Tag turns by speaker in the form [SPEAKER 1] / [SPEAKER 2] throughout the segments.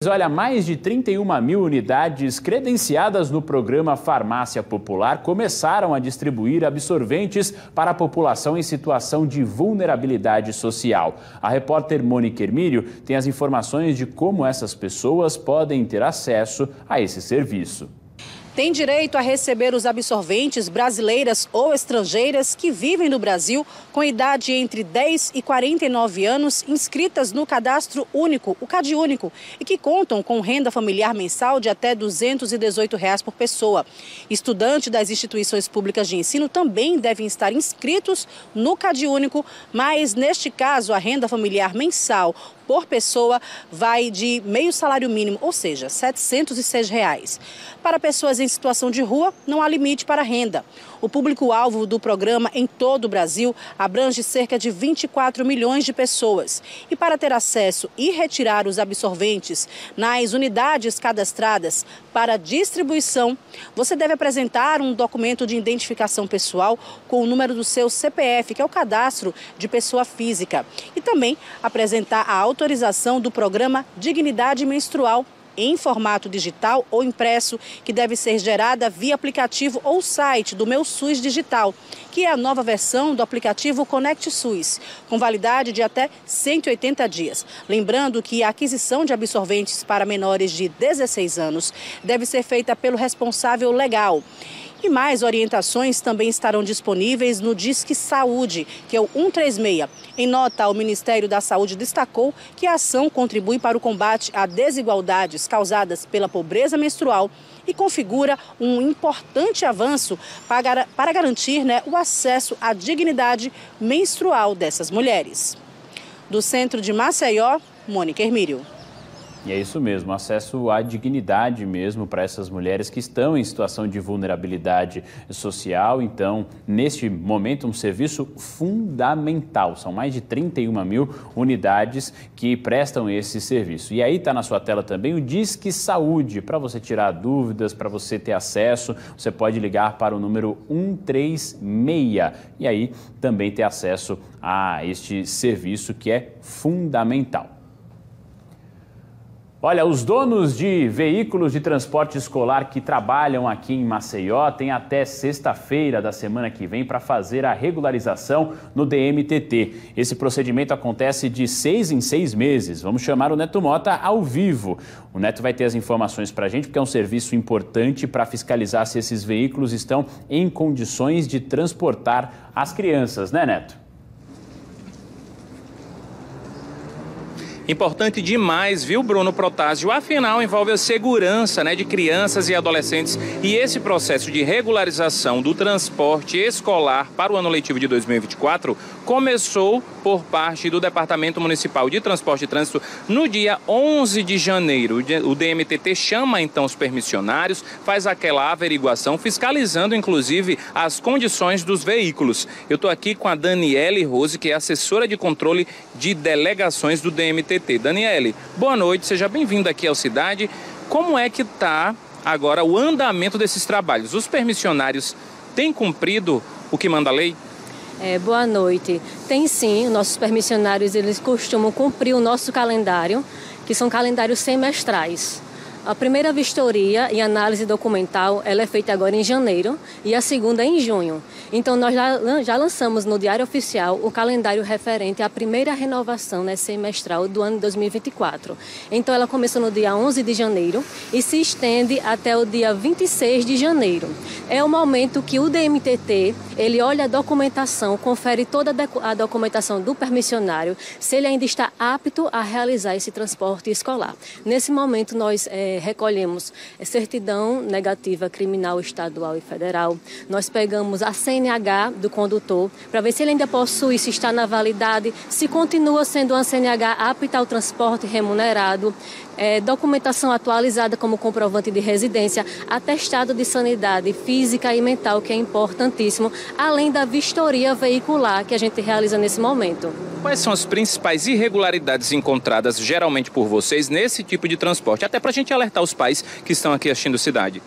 [SPEAKER 1] Olha, mais de 31 mil unidades credenciadas no programa Farmácia Popular começaram a distribuir absorventes para a população em situação de vulnerabilidade social. A repórter Mônica Hermílio tem as informações de como essas pessoas podem ter acesso a esse serviço.
[SPEAKER 2] Tem direito a receber os absorventes brasileiras ou estrangeiras que vivem no Brasil com idade entre 10 e 49 anos, inscritas no Cadastro Único, o CadÚnico, e que contam com renda familiar mensal de até R$ 218 por pessoa. Estudantes das instituições públicas de ensino também devem estar inscritos no CadÚnico, mas neste caso a renda familiar mensal por pessoa vai de meio salário mínimo, ou seja, R$ 706. Para pessoas em situação de rua, não há limite para a renda. O público-alvo do programa em todo o Brasil abrange cerca de 24 milhões de pessoas. E para ter acesso e retirar os absorventes nas unidades cadastradas para distribuição, você deve apresentar um documento de identificação pessoal com o número do seu CPF, que é o cadastro de pessoa física. E também apresentar a autorização do programa Dignidade Menstrual em formato digital ou impresso, que deve ser gerada via aplicativo ou site do Meu SUS Digital, que é a nova versão do aplicativo Conect SUS, com validade de até 180 dias. Lembrando que a aquisição de absorventes para menores de 16 anos deve ser feita pelo responsável legal. E mais orientações também estarão disponíveis no Disque Saúde, que é o 136. Em nota, o Ministério da Saúde destacou que a ação contribui para o combate a desigualdades causadas pela pobreza menstrual e configura um importante avanço para garantir, o acesso à dignidade menstrual dessas mulheres. Do centro de Maceió, Mônica Hermílio.
[SPEAKER 1] E é isso mesmo, acesso à dignidade mesmo para essas mulheres que estão em situação de vulnerabilidade social. Então, neste momento, um serviço fundamental. São mais de 31 mil unidades que prestam esse serviço. E aí está na sua tela também o Disque Saúde. Para você tirar dúvidas, para você ter acesso, você pode ligar para o número 136. E aí também ter acesso a este serviço que é fundamental. Olha, os donos de veículos de transporte escolar que trabalham aqui em Maceió têm até sexta-feira da semana que vem para fazer a regularização no DMTT. Esse procedimento acontece de 6 em 6 meses. Vamos chamar o Neto Mota ao vivo. O Neto vai ter as informações para a gente, porque é um serviço importante para fiscalizar se esses veículos estão em condições de transportar as crianças, né, Neto?
[SPEAKER 3] Importante demais, viu, Bruno Protásio? Afinal, envolve a segurança, de crianças e adolescentes. E esse processo de regularização do transporte escolar para o ano letivo de 2024 começou por parte do Departamento Municipal de Transporte e Trânsito no dia 11 de janeiro. O DMTT chama, então, os permissionários, faz aquela averiguação, fiscalizando, inclusive, as condições dos veículos. Eu estou aqui com a Daniele Rose, que é assessora de controle de delegações do DMTT. Daniele, boa noite, seja bem-vinda aqui ao Cidade. Como é que está agora o andamento desses trabalhos? Os permissionários têm cumprido o que manda a lei?
[SPEAKER 4] Boa noite. Tem sim, nossos permissionários eles costumam cumprir o nosso calendário, que são calendários semestrais. A primeira vistoria e análise documental ela é feita agora em janeiro e a segunda em junho. Então, nós já lançamos no Diário Oficial o calendário referente à primeira renovação semestral do ano 2024. Então, ela começou no dia 11 de janeiro e se estende até o dia 26 de janeiro. É o momento que o DMTT ele olha a documentação, confere toda a documentação do permissionário, se ele ainda está apto a realizar esse transporte escolar. Nesse momento, nós recolhemos certidão negativa criminal estadual e federal. Nós pegamos a CNH do condutor para ver se ele ainda possui, se está na validade, se continua sendo uma CNH apta ao transporte remunerado, documentação atualizada como comprovante de residência, atestado de sanidade física e mental, que é importantíssimo, além da vistoria veicular que a gente realiza nesse momento.
[SPEAKER 3] Quais são as principais irregularidades encontradas geralmente por vocês nesse tipo de transporte? Até para a gente alertar os pais que estão aqui assistindo Cidade.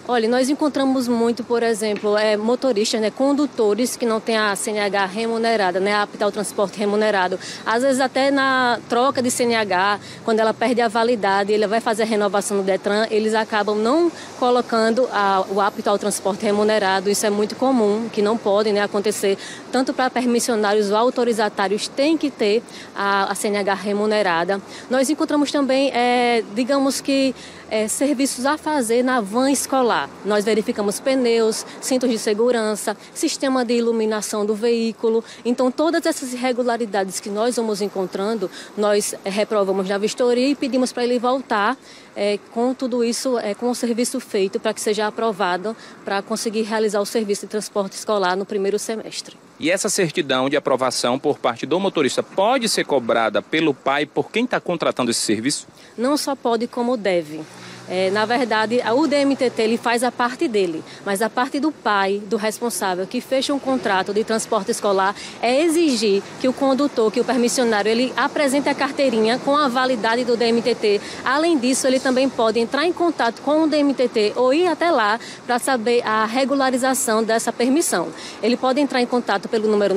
[SPEAKER 4] Olha, nós encontramos muito, por exemplo, motoristas, condutores que não têm a CNH remunerada, apta ao transporte remunerado. Às vezes até na troca de CNH, quando ela perde a validade, ele vai fazer a renovação no Detran, eles acabam não colocando o apto ao transporte remunerado. Isso é muito comum, que não pode acontecer. Tanto para permissionários ou autorizatários tem que ter a CNH remunerada. Nós encontramos também, digamos que, serviços a fazer na van escolar. Nós verificamos pneus, cintos de segurança, sistema de iluminação do veículo. Então, todas essas irregularidades que nós vamos encontrando, nós reprovamos na vistoria e pedimos para ele voltar com tudo isso, com o serviço feito para que seja aprovado para conseguir realizar o serviço de transporte escolar no primeiro semestre.
[SPEAKER 3] E essa certidão de aprovação por parte do motorista pode ser cobrada pelo pai por quem está contratando esse serviço?
[SPEAKER 4] Não só pode, como deve. Na verdade, o DMTT ele faz a parte dele, mas a parte do pai, do responsável, que fecha um contrato de transporte escolar, é exigir que o condutor, que o permissionário, ele apresente a carteirinha com a validade do DMTT. Além disso, ele também pode entrar em contato com o DMTT ou ir até lá para saber a regularização dessa permissão. Ele pode entrar em contato pelo número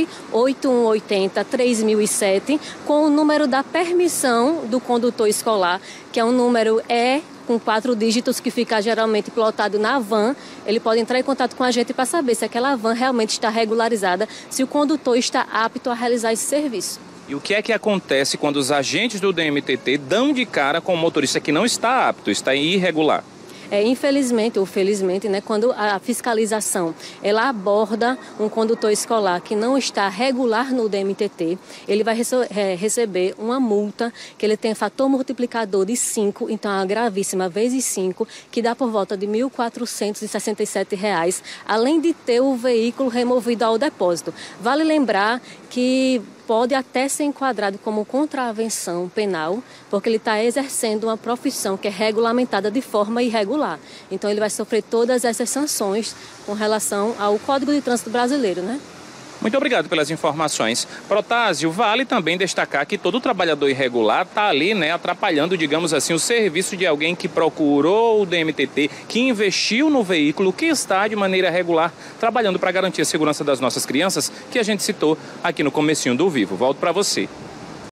[SPEAKER 4] 98180-3007 com o número da permissão do condutor escolar, que é um número com 4 dígitos que fica geralmente plotado na van. Ele pode entrar em contato com a gente para saber se aquela van realmente está regularizada, se o condutor está apto a realizar esse serviço.
[SPEAKER 3] E o que é que acontece quando os agentes do DMTT dão de cara com o motorista que não está apto, está irregular?
[SPEAKER 4] Infelizmente ou felizmente, quando a fiscalização ela aborda um condutor escolar que não está regular no DMTT, ele vai receber uma multa que ele tem fator multiplicador de 5, então é uma gravíssima, vezes 5, que dá por volta de R$ 1.467, além de ter o veículo removido ao depósito. Vale lembrar que pode até ser enquadrado como contravenção penal, porque ele está exercendo uma profissão que é regulamentada de forma irregular. Então, ele vai sofrer todas essas sanções com relação ao Código de Trânsito Brasileiro,
[SPEAKER 3] Muito obrigado pelas informações. Protásio, vale também destacar que todo trabalhador irregular está ali, atrapalhando, digamos assim, o serviço de alguém que procurou o DMTT, que investiu no veículo, que está de maneira regular, trabalhando para garantir a segurança das nossas crianças, que a gente citou aqui no comecinho do Vivo. Volto para você.